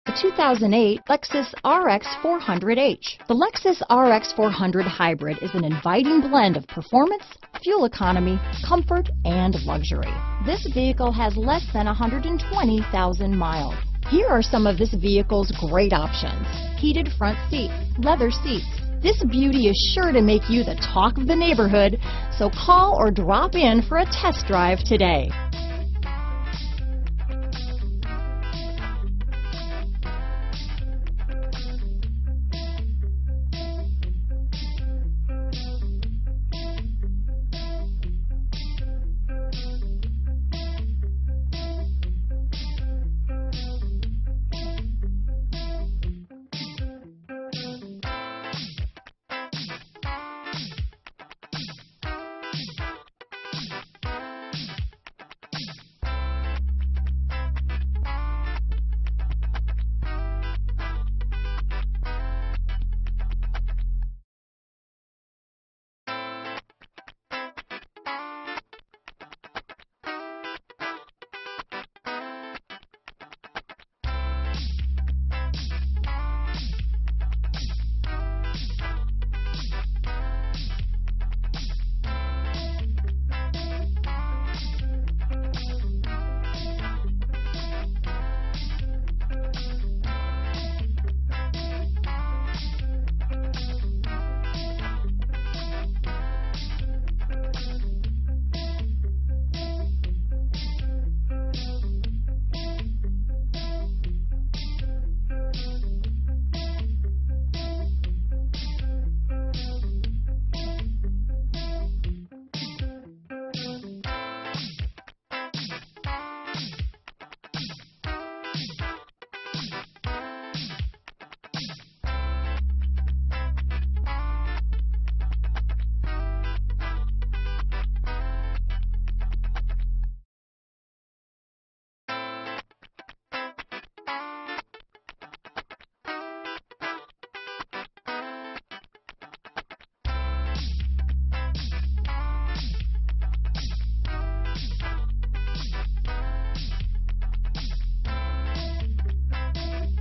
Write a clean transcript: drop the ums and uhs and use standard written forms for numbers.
The 2008 Lexus RX 400h. The Lexus RX 400 Hybrid is an inviting blend of performance, fuel economy, comfort, and luxury. This vehicle has less than 120,000 miles. Here are some of this vehicle's great options: heated front seats, leather seats. This beauty is sure to make you the talk of the neighborhood, so call or drop in for a test drive today.